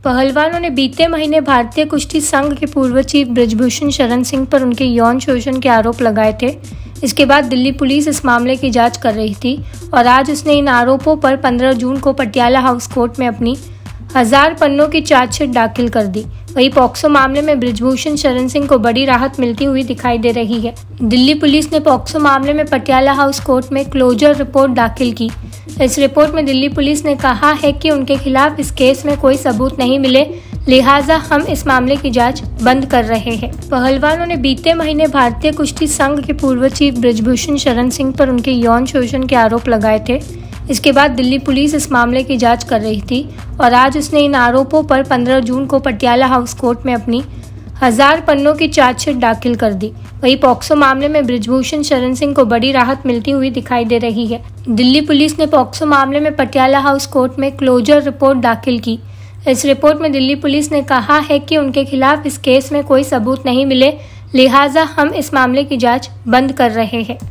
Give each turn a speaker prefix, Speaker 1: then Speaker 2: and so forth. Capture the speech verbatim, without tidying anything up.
Speaker 1: पहलवानों ने बीते महीने भारतीय कुश्ती संघ के पूर्व चीफ बृजभूषण शरण सिंह पर उनके यौन शोषण के आरोप लगाए थे। इसके बाद दिल्ली पुलिस इस मामले की जांच कर रही थी और आज उसने इन आरोपों पर पंद्रह जून को पटियाला हाउस कोर्ट में अपनी हजार पन्नों की चार्जशीट दाखिल कर दी। वहीं पॉक्सो मामले में बृजभूषण शरण सिंह को बड़ी राहत मिलती हुई दिखाई दे रही है। दिल्ली पुलिस ने पॉक्सो मामले में पटियाला हाउस कोर्ट में क्लोजर रिपोर्ट दाखिल की। इस रिपोर्ट में दिल्ली पुलिस ने कहा है कि उनके खिलाफ इस केस में कोई सबूत नहीं मिले, लिहाजा हम इस मामले की जांच बंद कर रहे हैं। पहलवानों ने बीते महीने भारतीय कुश्ती संघ के पूर्व चीफ बृजभूषण शरण सिंह पर उनके यौन शोषण के आरोप लगाए थे। इसके बाद दिल्ली पुलिस इस मामले की जांच कर रही थी और आज उसने इन आरोपों पर पंद्रह जून को पटियाला हाउस कोर्ट में अपनी हजार पन्नों की चार्जशीट दाखिल कर दी। वहीं पॉक्सो मामले में बृजभूषण शरण सिंह को बड़ी राहत मिलती हुई दिखाई दे रही है। दिल्ली पुलिस ने पॉक्सो मामले में पटियाला हाउस कोर्ट में क्लोजर रिपोर्ट दाखिल की। इस रिपोर्ट में दिल्ली पुलिस ने कहा है कि उनके खिलाफ इस केस में कोई सबूत नहीं मिले, लिहाजा हम इस मामले की जांच बंद कर रहे हैं।